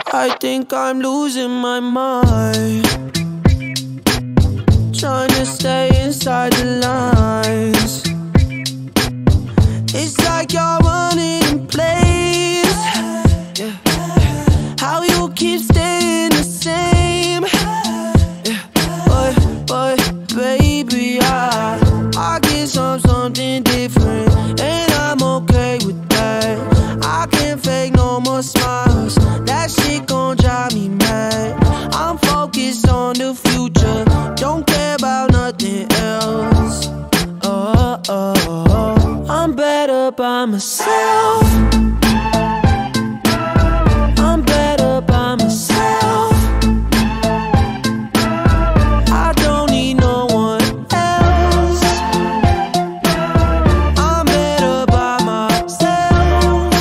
I think I'm losing my mind, trying to stay inside the lines. It's like you're running in place, yeah. How you keep staying the same, yeah. But baby, I guess I'm something different, and I'm okay with that. I can't fake no more smiles, that shit gon' drive me mad. I'm focused on the future, don't care about nothing else. I'm better by myself. I'm better by myself. I don't need no one else. I'm better by myself.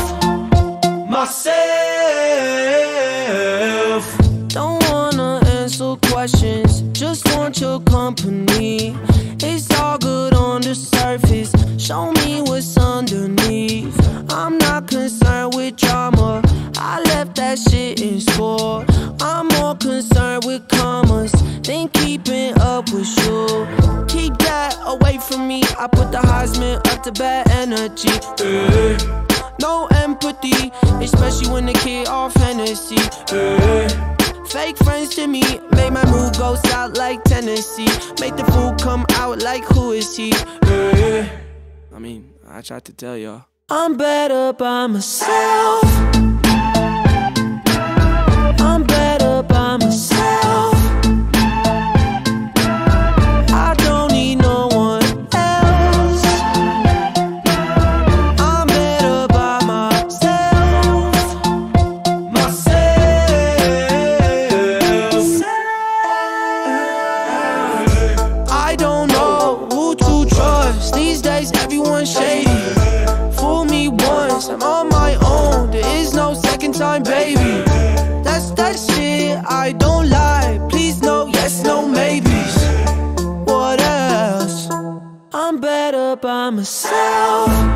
Don't wanna answer questions, just want your company. It's all good on the surface, show me what's underneath. I'm not concerned with drama, I left that shit in score. I'm more concerned with commas than keeping up with you. Keep that away from me, I put the Heisman up to bad energy, no empathy, especially when the kid off Hennessy, Fake friends to me, make my mood go south like Tennessee. Make the food come out like who is he? I mean, I tried to tell y'all. I'm better by myself. I'm better by myself. I don't need no one else. I'm better by myself. I don't know who to trust. These days everyone's shady. Fool me once, I'm on my own. There is no second time, baby. That's that shit, I don't lie. Please no yes, no maybes. What else? I'm better by myself.